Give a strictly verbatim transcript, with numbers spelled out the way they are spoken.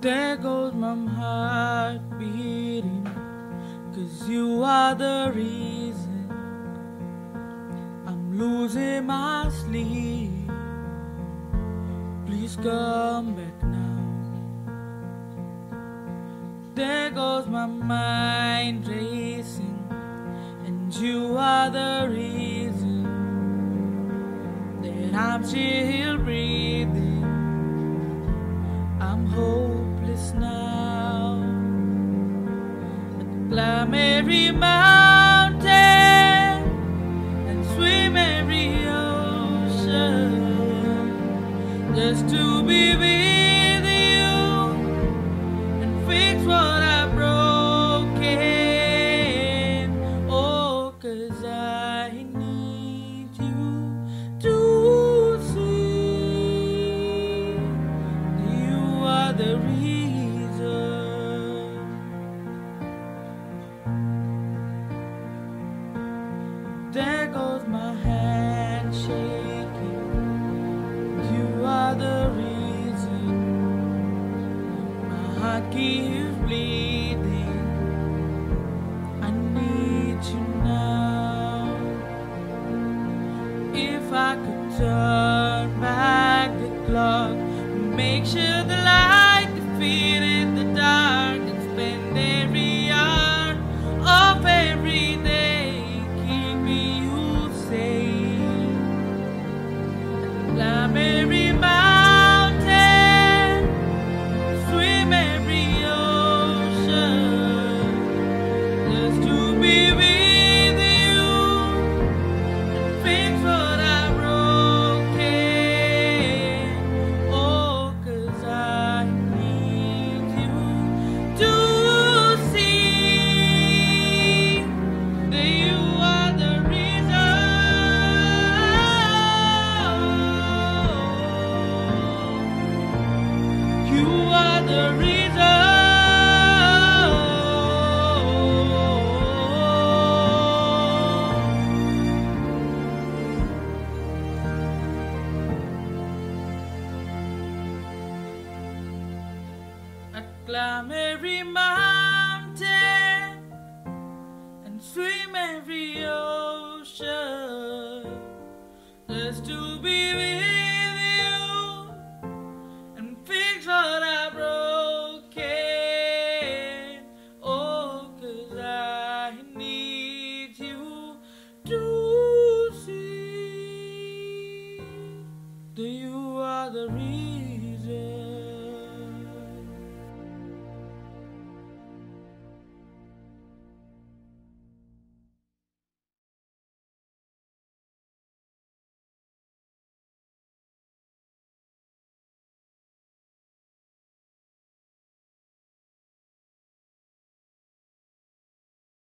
There goes my heart beating, 'cause you are the reason I'm losing my sleep. Please come back now. There goes my mind racing, and you are the reason that I'm still breathing. I'm hopeless now. I climb every mountain and swim every ocean just to be with you and fix what I've broken. Oh, 'cause I need you to see that you are the reason. There goes my hand shaking. You are the reason my heart keeps bleeding. I need you now. If I could turn back the clock, make sure the light defeated the dark, and spend every hour of every day keeping you safe. Climb every mountain, swim every ocean just to be with you and fix what I've broken. Oh, 'cause I need you to see that you are the reason. You are the reason. I climb every mountain.